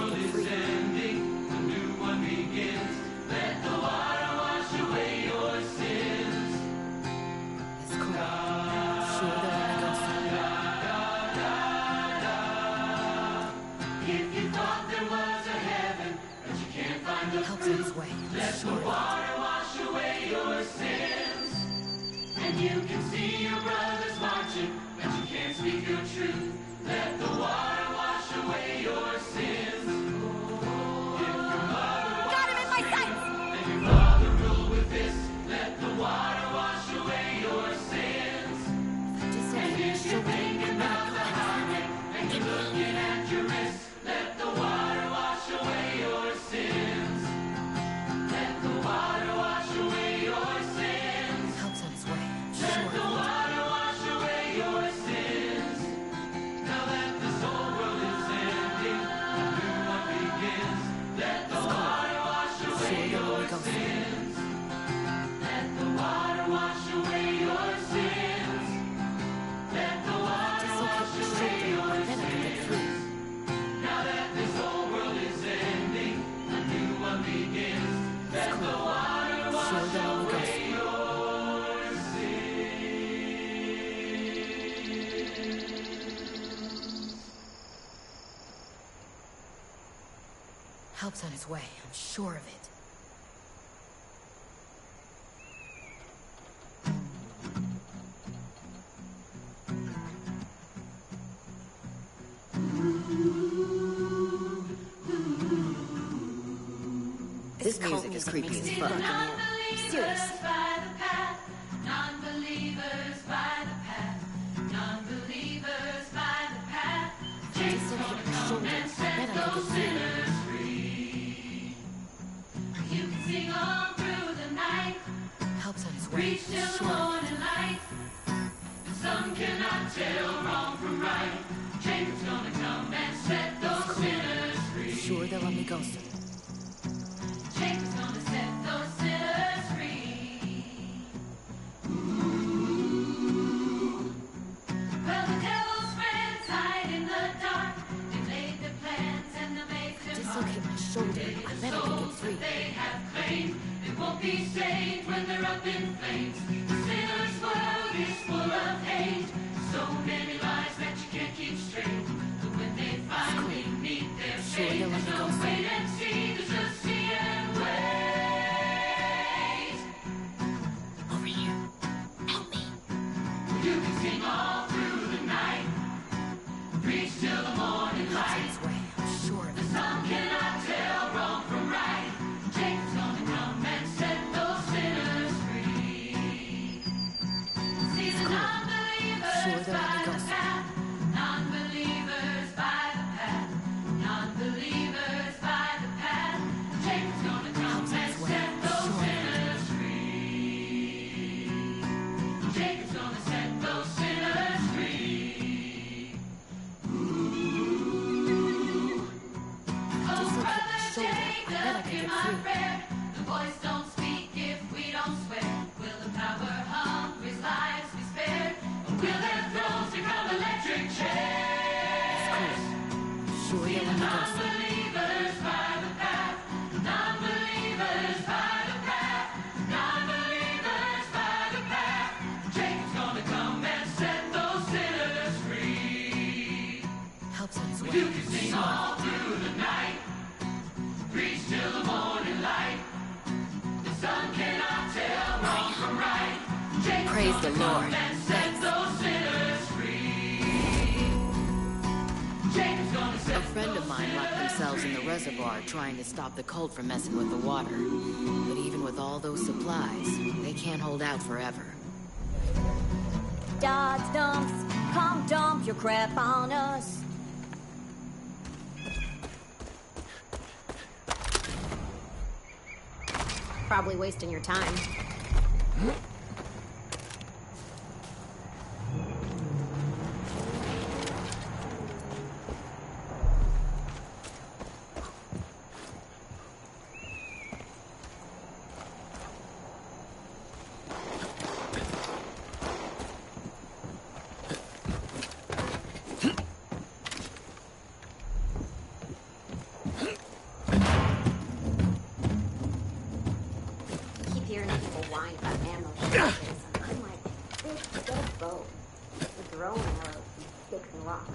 world is ending, a new one begins. Let the water wash away your sins. It's cool. Sure the Holy Ghost. If you thought there was a heaven, but you can't find the Helps fruit, in his way. let the Sure. water wash away your sins. And you can see your brothers marching, but you can't speak your truth. Let the water wash away your sins. If your mother Got him in my sights! and your father rule with this, let the water wash away your sins. Just so And they if show you're me. thinking about the highway and you're looking at your wrist, let the water wash away your sins. Let the water wash away your sins. Helps on his way. Let Sure. the water wash away your sins. Now that this whole world is ending, a new one begins. Let the water wash away Sure the your Holy Ghost. sins. Let the water wash away your sins. Let the water Just so wash keep away me your straight, then I can get free. Now that this whole world is ending, a new one begins. Let the water wash Sure the Holy Ghost. away your sins. Help's on his way. I'm sure of it. This music is creepy as fuck. Seriously. By the path, non-believers by the path, non-believers by the path. Just so he can show me. Then I can get free. Sinners free. You can sing on through the night, Help's on his way. reach till the Sure. morning light. And some cannot tell wrong from right. Jacob's gonna come and set those sinners free. Sure the Holy Ghost. Jacob's gonna set those sinners free. Well, the devil's friends hide in the dark. They laid their plans and they made them Dislocate my shoulder. I bet I can get free. they have claimed they won't be saved when they're up in flames. The sinner's world is full of hate. So many lies that you can't keep straight. But when they finally meet their Sure, fate, they'll let there's me no go. wait and see. There's just see and wait. Over here. Help me. You can sing all through the night. Preach till the morning Help's on light. his way. I'm sure of it. Some cannot tell wrong from right. Jacob's gonna come and set those sinners free. See the non-believers Sure, the by Holy the Ghost. path, non-believers by the path, non-believers by the path. Jacob's gonna come Help's on and his way. set those Sure. sinners free. Jacob's gonna set those sinners free. Dislocate my shoulder. I bet I can get free. The voice don't speak if we don't swear. Will the power hungry's lives be spared? Or will their thrones become electric chairs? Sure the Holy Ghost. Non-believers by the path, non-believers by the path, non-believers by the path. Jacob's gonna come and set those sinners free. Help's on his way. You can sing all through the night, preach till the morning light. The sun cannot tell wrong from right. Jacob's Praise gonna the come Lord. and set those sinners free. Jacob's gonna set A friend of mine locked themselves in the reservoir trying to stop the cult from messing with the water. But even with all those supplies, they can't hold out forever. Dodge dumps, come dump your crap on us. Probably wasting your time. understand those shit, Jason. I'm like, big dead boat with drone arrows and sticks and rocks.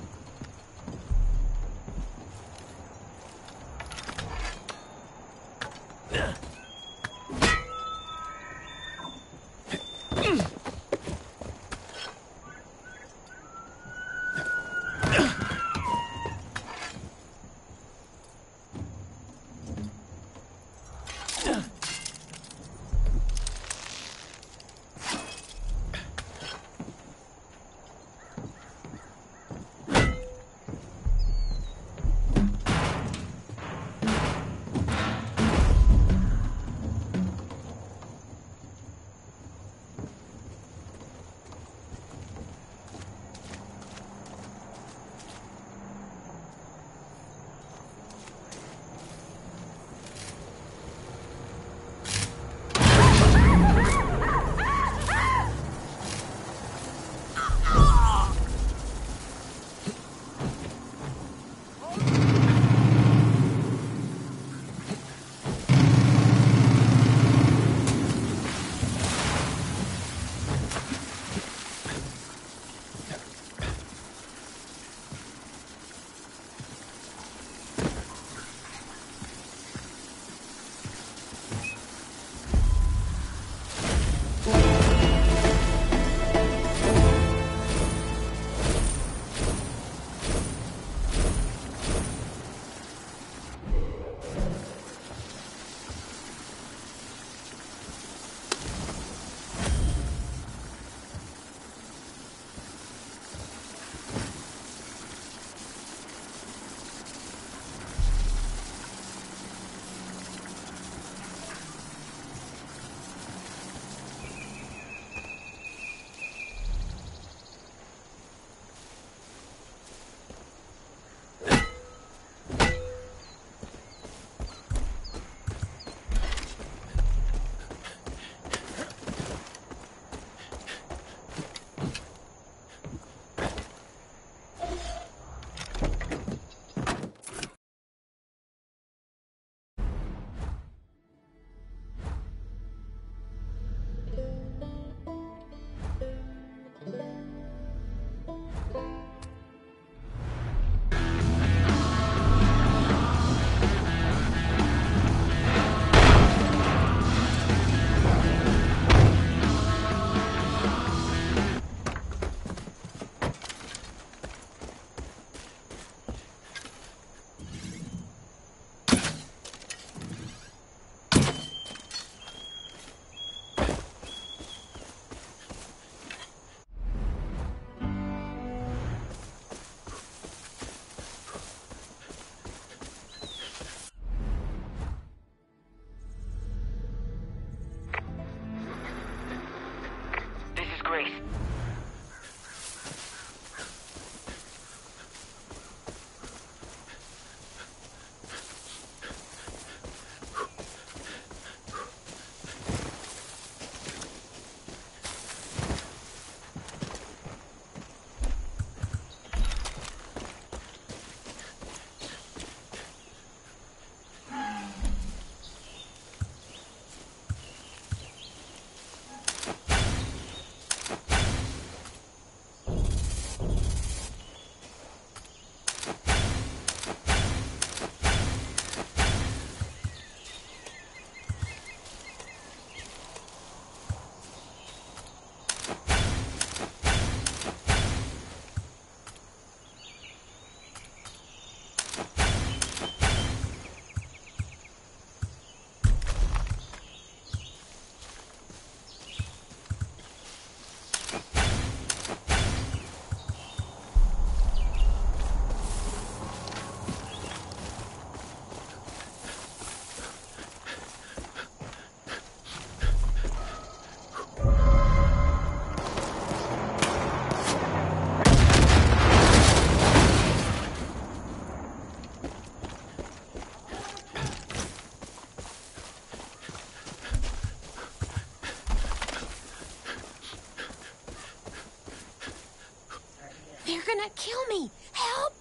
gonna kill me! Help!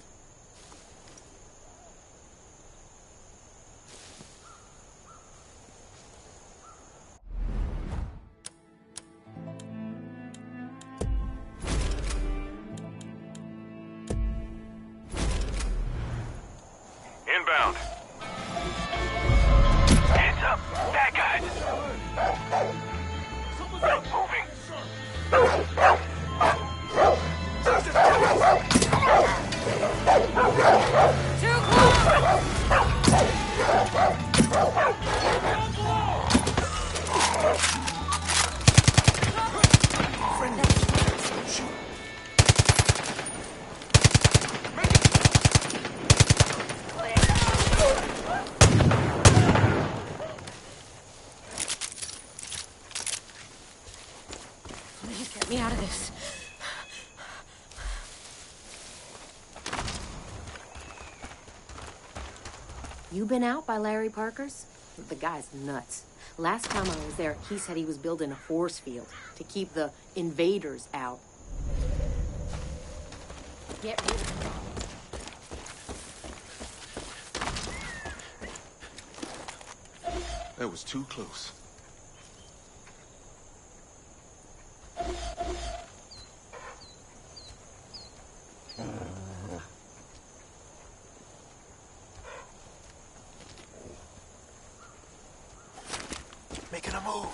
inbound. Heads up. Bad guys. Moving. Too close! Please get me out of this. You been out by Larry Parker's? The guy's nuts. Last time I was there, he said he was building a force field to keep the invaders out. Get rid of them. That was too close. Making a move.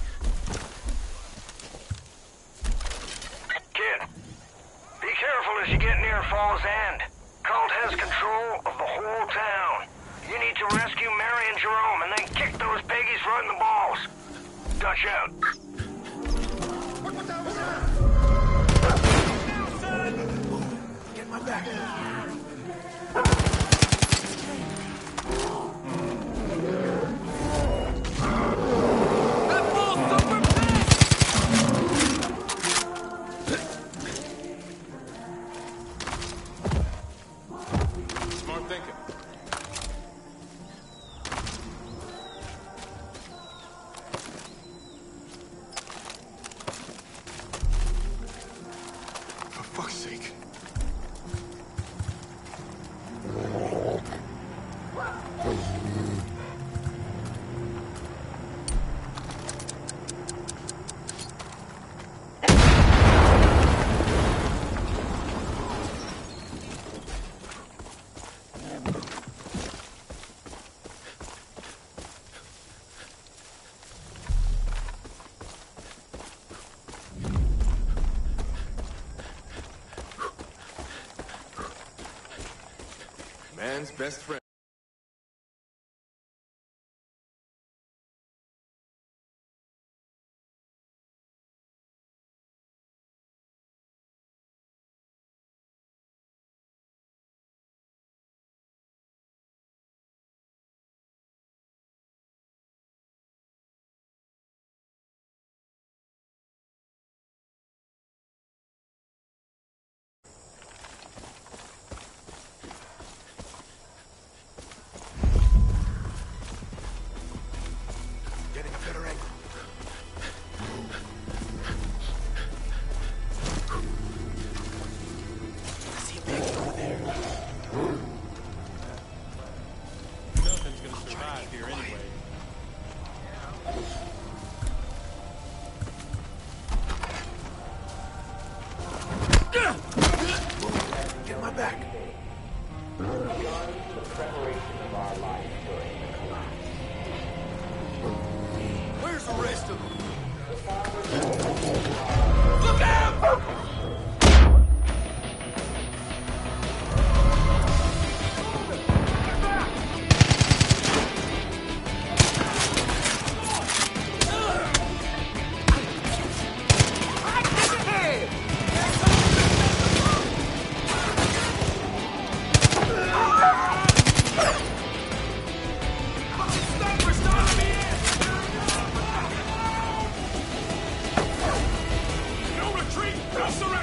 Kid, be careful as you get near Fall's End. Cult has control of the whole town. You need to rescue Mary and Jerome and then kick those piggies right in the balls. Dutch out. Get my back. Smart thinking. For fuck's sake. Man's best friend. Getting a better angle. I see a pig over there. Nothing's gonna survive here anyway. Get my back. Where's the rest of them? Look out! No retreat! No surrender!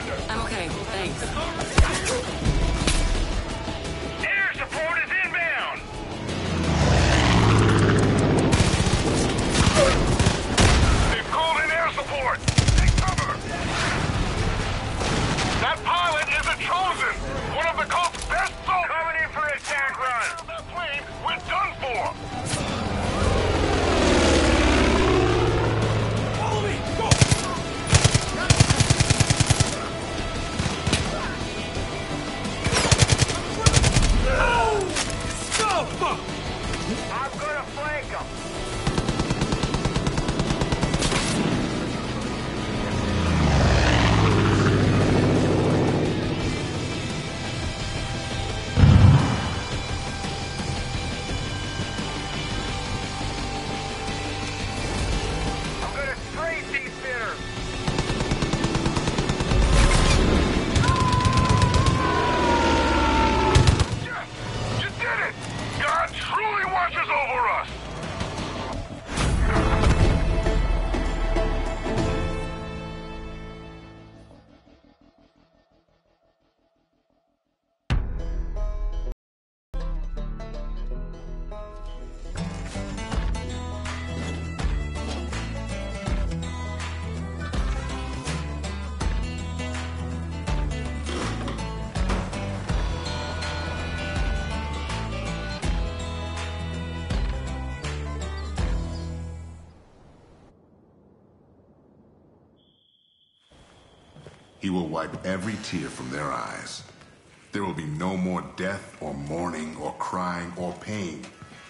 He will wipe every tear from their eyes. There will be no more death or mourning or crying or pain.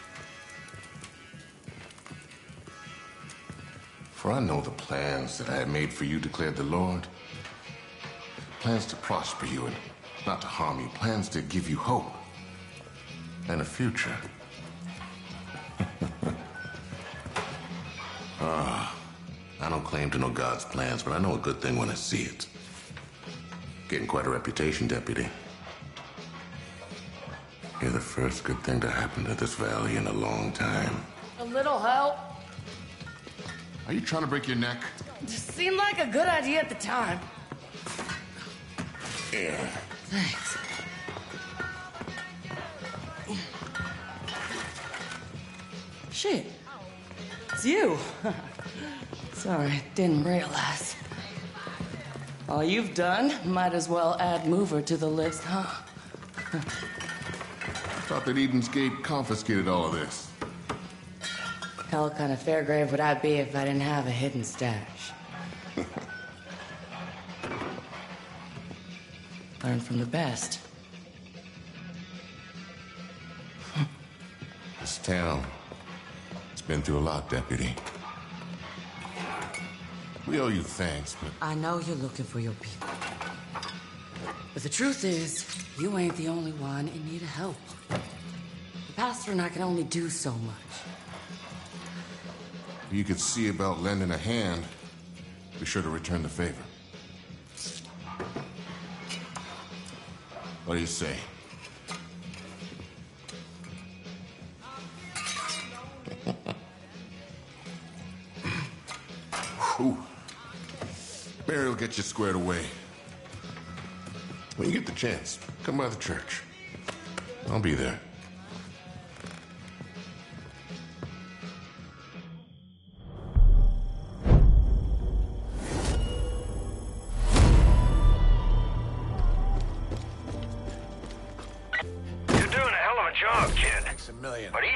For I know the plans that I have made for you, declared the Lord. Plans to prosper you and not to harm you. Plans to give you hope and a future. I don't claim to know God's plans, but I know a good thing when I see it. Getting quite a reputation, Deputy. You're the first good thing to happen to this valley in a long time. A little help. Are you trying to break your neck? Just seemed like a good idea at the time. Yeah. Thanks. Shit. It's you. Sorry, didn't realize. All you've done, might as well add Mover to the list, huh? I thought that Eden's Gate confiscated all of this. Hell kind of fair grave would I be if I didn't have a hidden stash. Learn from the best. This town, it's been through a lot, Deputy. We owe you thanks, but... I know you're looking for your people. But the truth is, you ain't the only one in need of help. The pastor and I can only do so much. If you could see about lending a hand, be sure to return the favor. What do you say? Whew. Barry will get you squared away. When you get the chance, come by the church. I'll be there. You're doing a hell of a job, kid. Thanks a million. But he...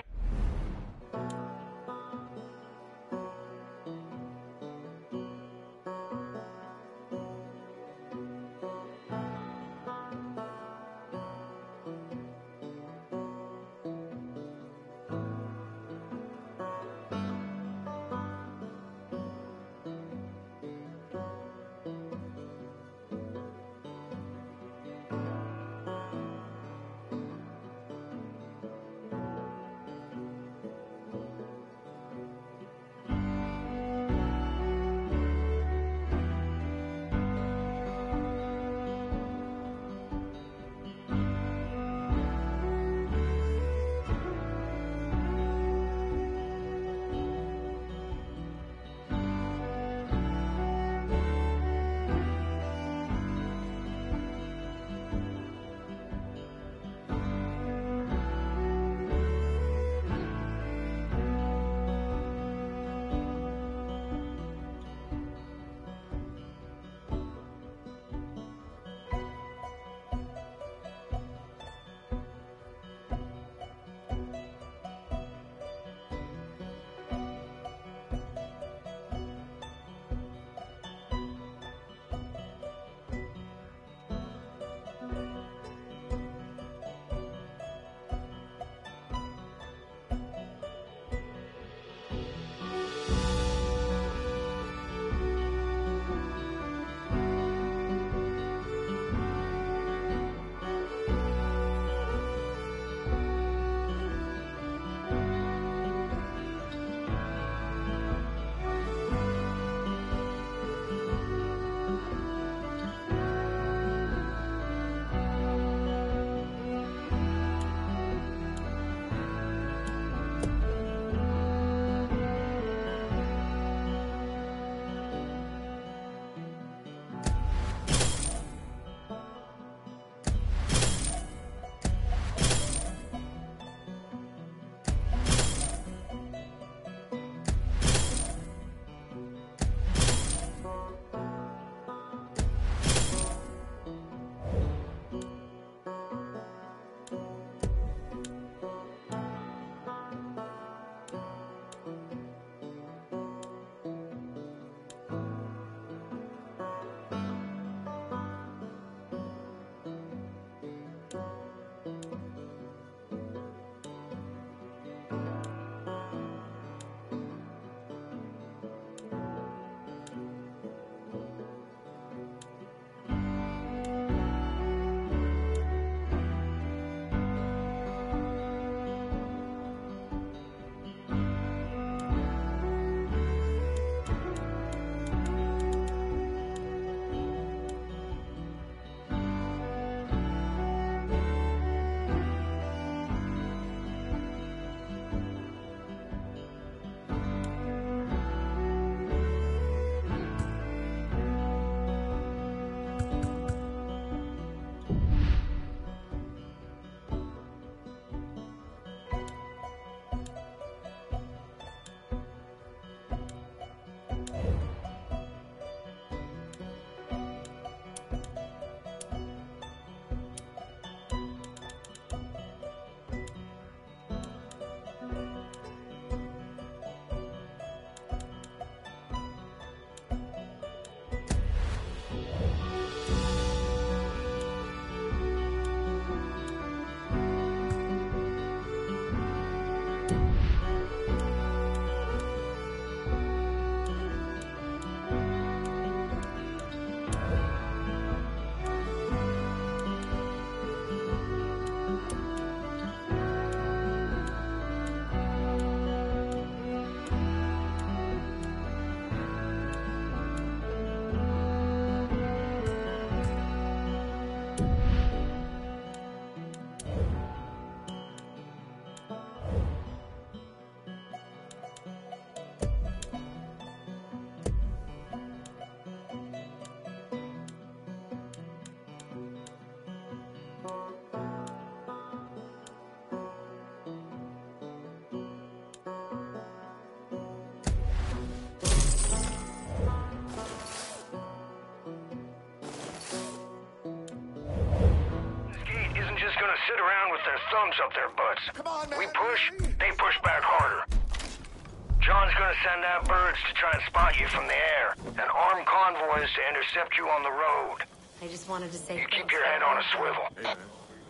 sit around with their thumbs up their butts. Come on, man. We push, they push back harder. John's gonna send out birds to try and spot you from the air, and armed convoys to intercept you on the road. I just wanted to say You keep your head on a swivel. Hey, man.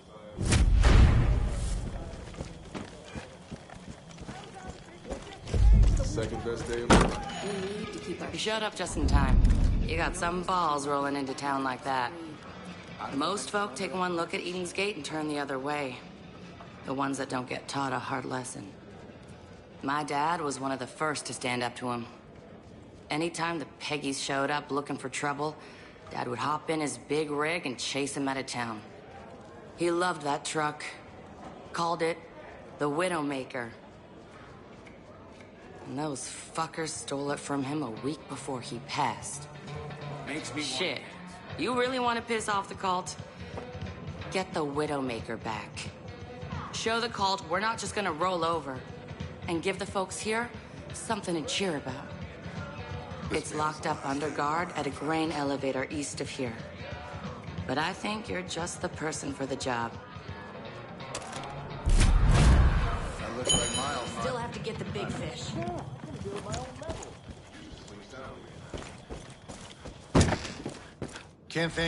Second best day of my life. we need to keep our You showed up just in time. You got some balls rolling into town like that. Most folk take one look at Eden's Gate and turn the other way. The ones that don't get taught a hard lesson. My dad was one of the first to stand up to him. Anytime the Peggies showed up looking for trouble, Dad would hop in his big rig and chase him out of town. He loved that truck. Called it the Widowmaker. And those fuckers stole it from him a week before he passed. Makes me Shit. You really want to piss off the cult? Get the Widowmaker back. Show the cult we're not just gonna roll over. And give the folks here something to cheer about. It's locked up under guard at a grain elevator east of here. But I think you're just the person for the job. That looks like Miles. still have to get the big fish. Can't think.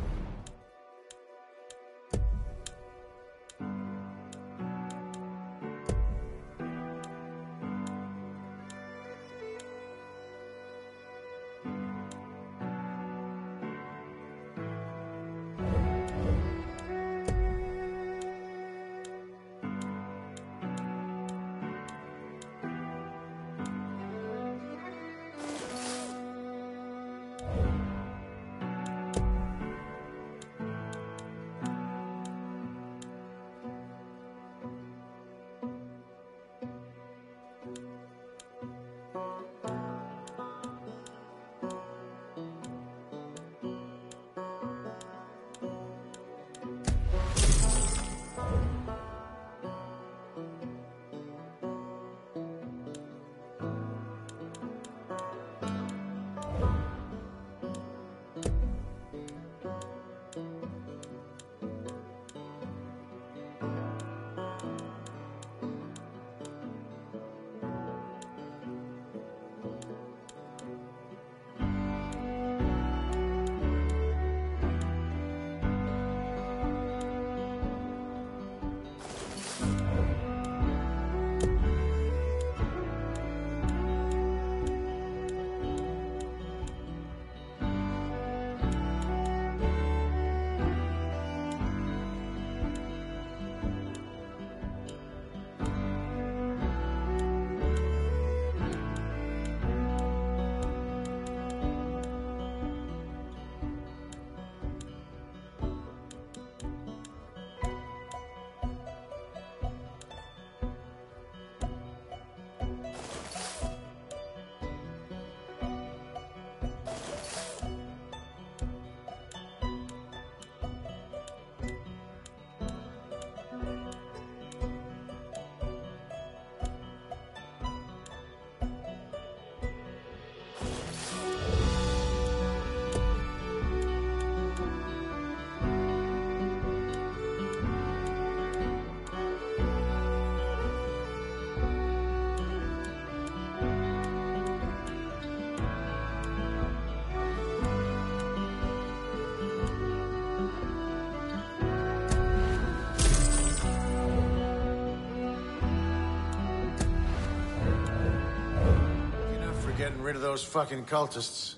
Getting rid of those fucking cultists.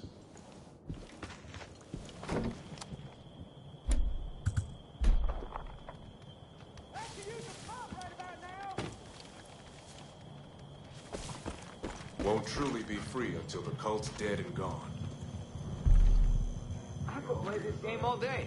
Won't truly be free until the cult's dead and gone. I could play this game all day.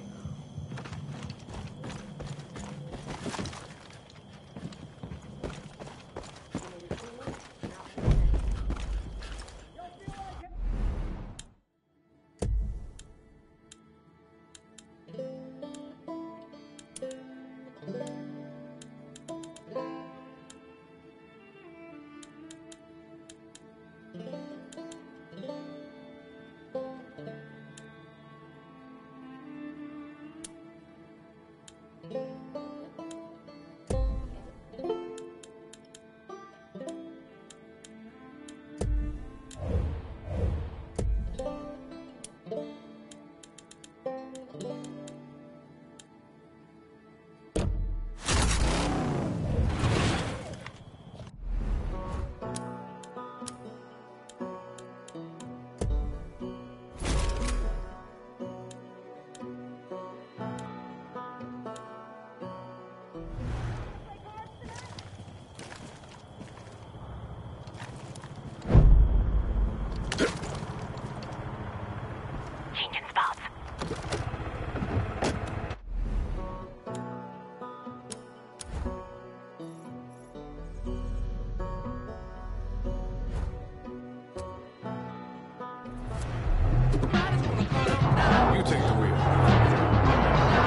You take the wheel.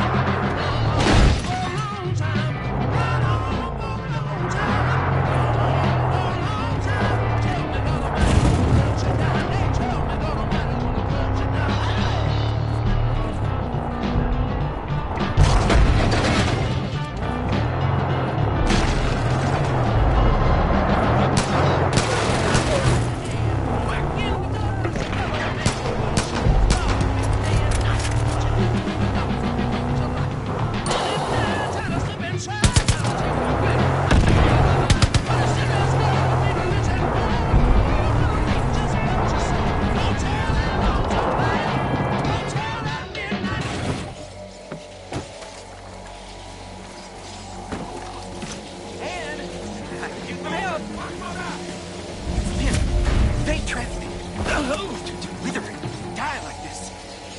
They trapped me. To wither and die like this.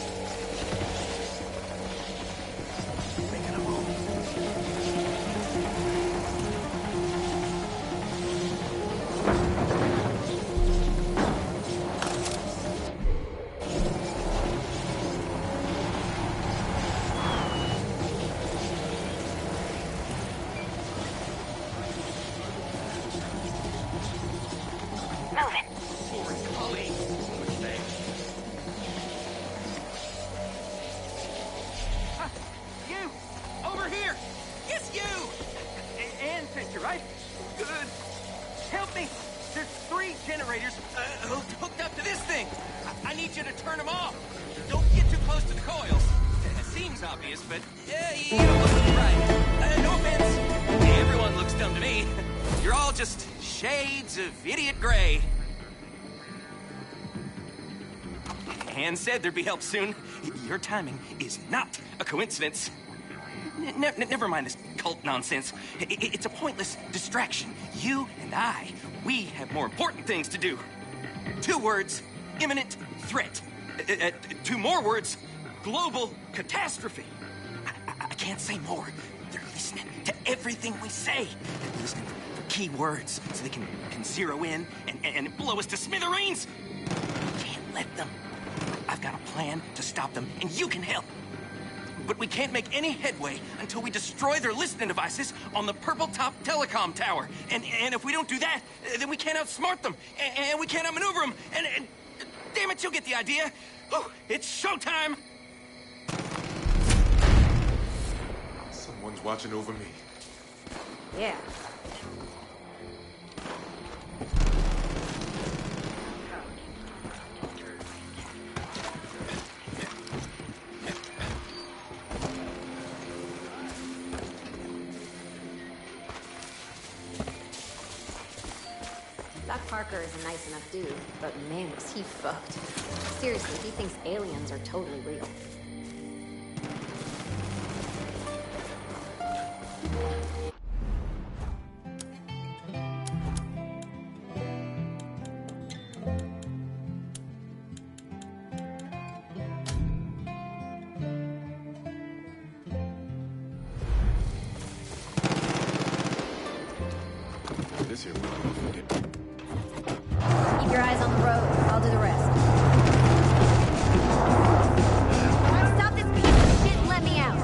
Making a move. You! Over here! It's you! And Fincher, right? Good. Help me! There's 3 generators hooked up to this thing. I need you to turn them off. Don't get too close to the coils. It seems obvious, but you don't look right. No offense. Everyone looks dumb to me. You're all just shades of idiot gray. Anne said there'd be help soon. Your timing is not a coincidence. Never mind this cult nonsense. It's a pointless distraction. You and I, we have more important things to do. 2 words, imminent threat. 2 more words, global catastrophe. I can't say more. They're listening to everything we say. They're listening for key words so they can zero in and blow us to smithereens. We can't let them. I've got a plan to stop them, and you can help. But we can't make any headway until we destroy their listening devices on the Purple Top Telecom Tower. And if we don't do that, then we can't outsmart them, and we can't outmaneuver them, and damn it, you'll get the idea. Oh, it's showtime! Someone's watching over me. Yeah. Doc Parker is a nice enough dude, but man, was he fucked. Seriously, he thinks aliens are totally real. This here motherfucker. Keep your eyes on the road. I'll do the rest. Stop this piece of shit and let me out.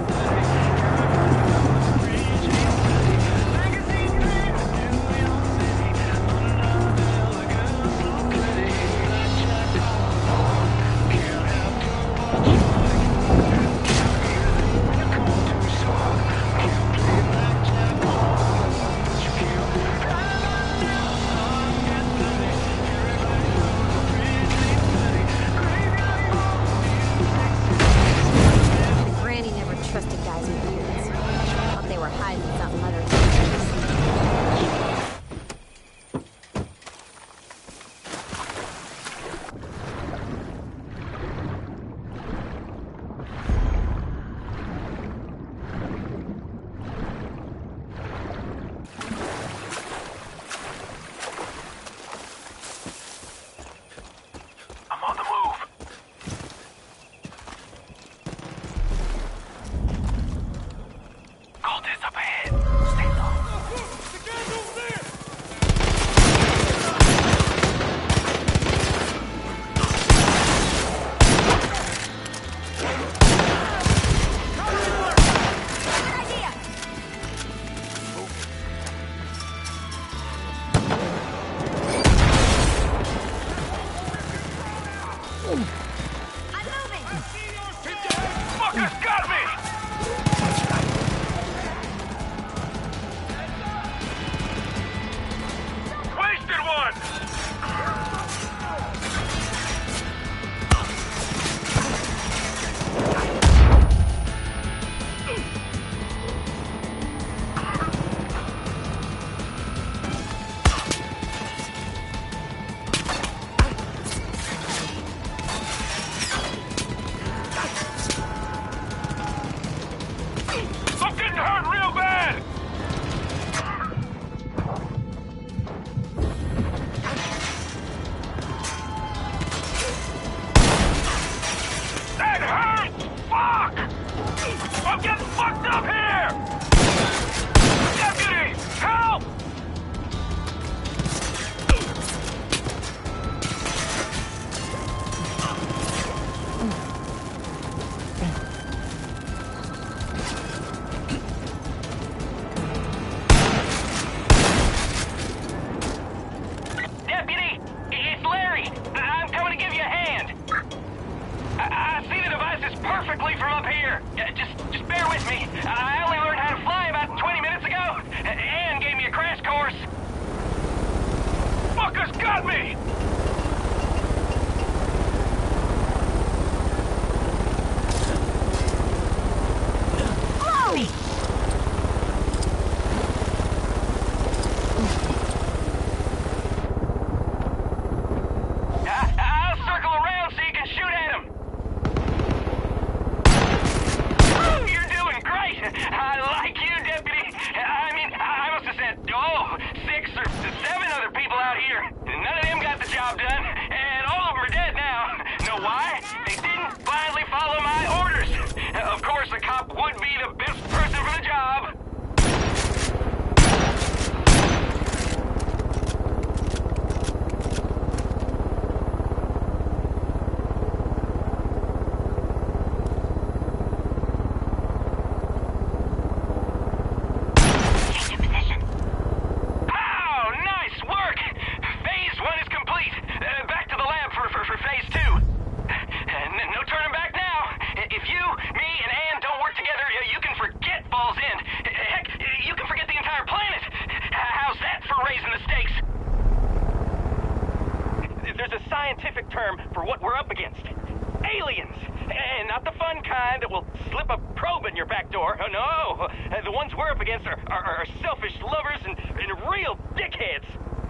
course. Fuckers got me! I'll circle around so you can shoot at him. Oh, you're doing great. I like you, Deputy. I mean, I must have sent, 6 or 7 other people out here. None of them got the job done, and all of them are dead now. Know why? They didn't blindly follow my orders. Of course, a cop would be the best person for the job. Term for what we're up against. Aliens! And not the fun kind that will slip a probe in your back door. Oh, no! The ones we're up against are selfish lovers and real dickheads.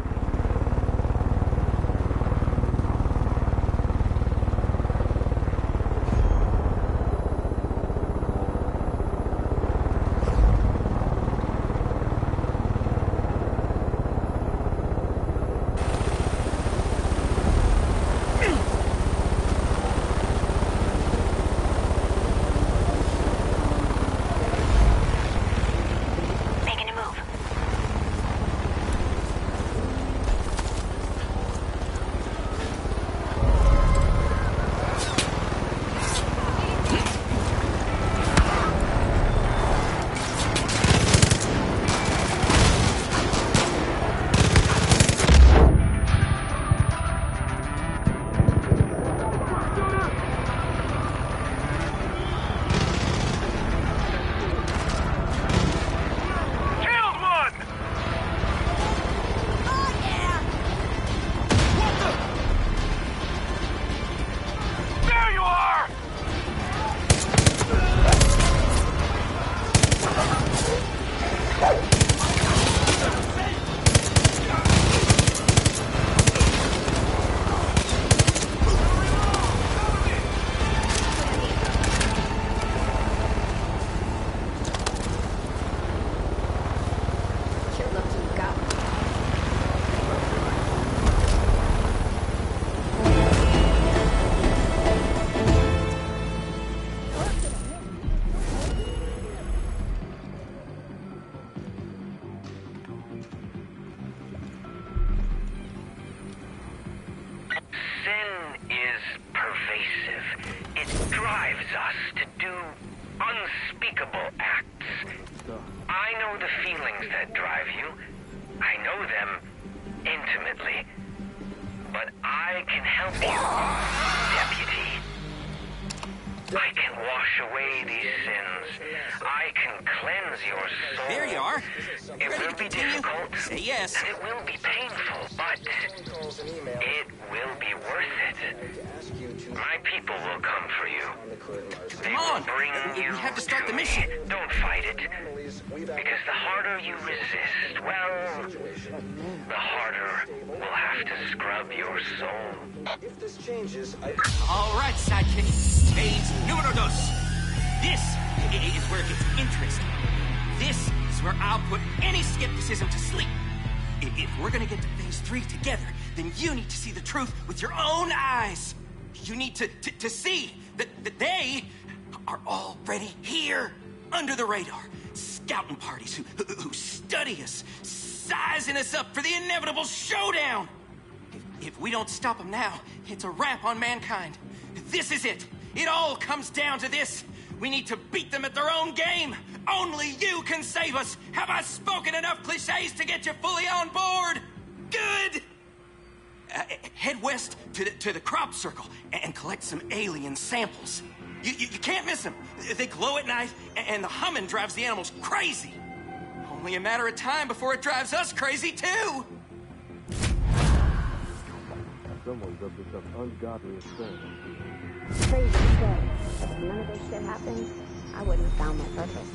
All right, sidekick. Phase numero dos. This is where it gets interesting. This is where I'll put any skepticism to sleep. If we're gonna get to phase 3 together, then you need to see the truth with your own eyes. You need to see that they are already here, under the radar. Scouting parties who study us, sizing us up for the inevitable showdown. If we don't stop them now, it's a wrap on mankind. This is it. It all comes down to this. We need to beat them at their own game. Only you can save us. Have I spoken enough cliches to get you fully on board? Good. Head west to the crop circle and collect some alien samples. You can't miss them. They glow at night, and the humming drives the animals crazy. Oh Only a matter of time before it drives us crazy, too! Someone's up to some ungodly experiment. Crazy to say, but if none of this shit happened, I wouldn't have found my purpose.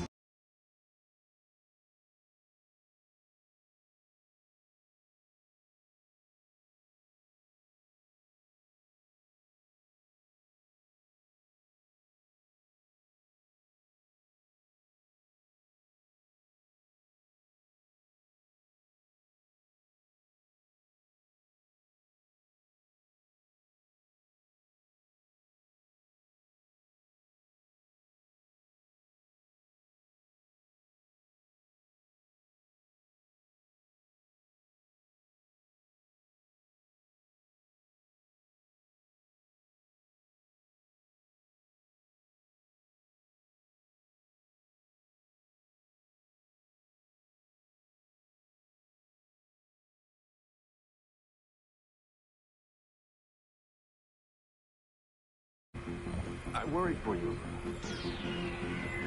I worry for you.